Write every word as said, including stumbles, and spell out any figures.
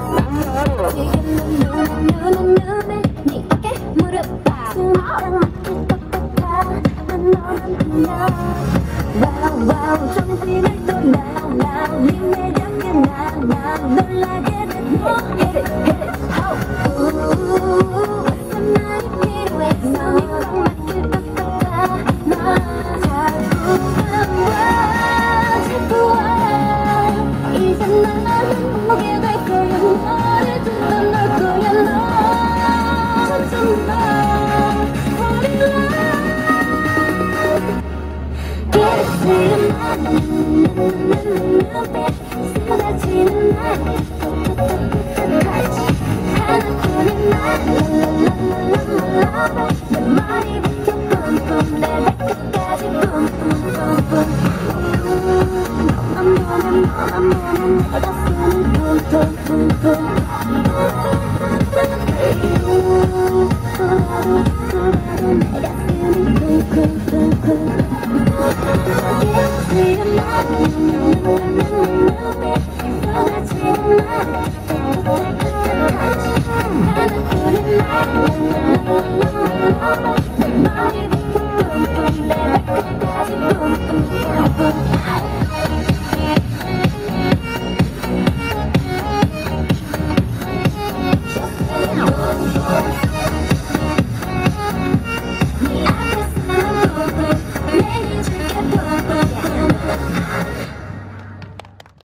지금 눈에 눈에 눈에 네게 물어봐 나랑 맞을 것 같아 난 너만 안녕 와우 와우 정신을 또 now now 네 매력에 now now 놀라게 됐네 hit it hit it ho 가슴만이 필요해 손이 꼭 맞을 것 같아 너 자꾸 와 자꾸 와 이제 나는 보게 될 거야 너를 두면 널 거야 너 점점 더 fall in love 이랬으면 눈빛 쏟아지는 날 똑똑똑똑똑하지 하나뿐인 날 랄랄랄랄랄라 내 머리부터 뿜뿜 내 발끝까지 뿜뿜뿜뿜 너만 보면 너만 보면 내 가슴이 뿜뿜뿜뿜